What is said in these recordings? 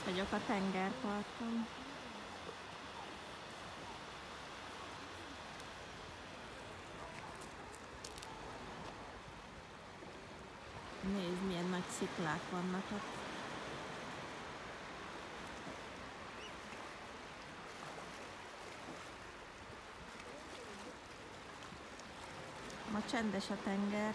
vagyok a tengerparton. Nézd, milyen nagy sziklák vannak ott. Ma csendes a tenger.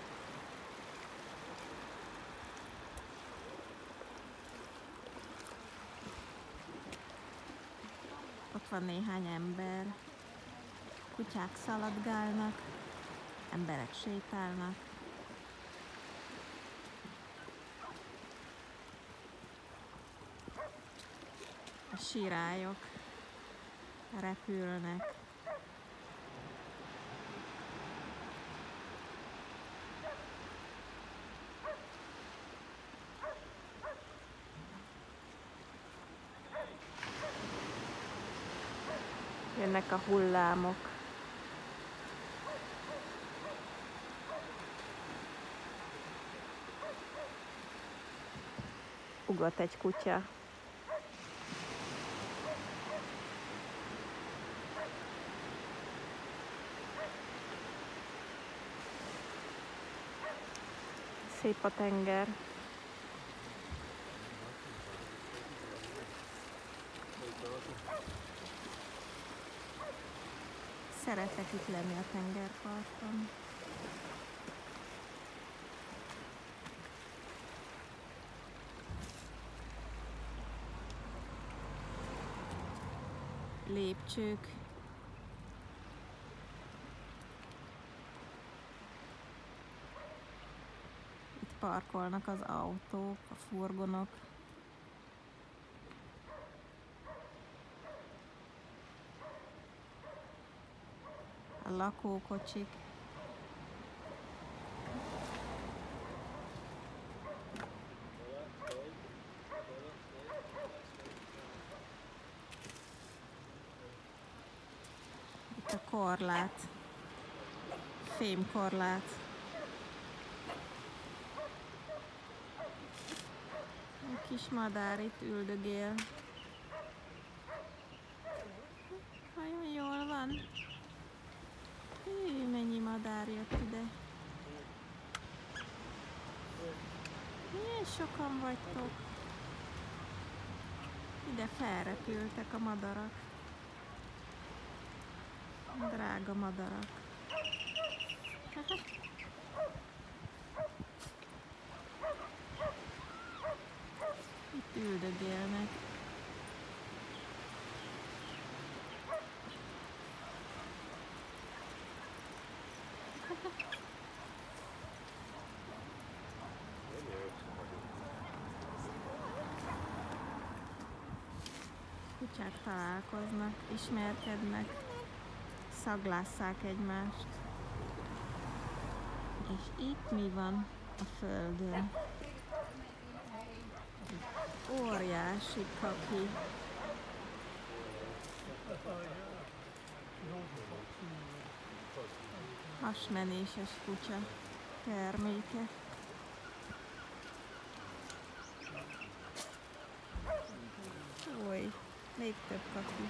Ott van néhány ember. Kutyák szaladgálnak, emberek sétálnak. A sirályok repülnek. Jönnek a hullámok. Ugat egy kutya. Szép a tenger. Szeretek itt lenni a tengerparton. Lépcsők. Itt parkolnak az autók, a furgonok. A lakókocsik. Itt a korlát. Fémkorlát. Egy kis madár itt üldögél. Nagyon jól van. Hű, mennyi madár jött ide. Milyen sokan vagytok. Ide felrepültek a madarak. Drága madarak. Itt üldögélnek. Kutyák találkoznak, ismerkednek, szaglásszák egymást. És itt mi van a földön? Óriási kaki. Hasmenéses kutya terméke. Oly, még több kaki.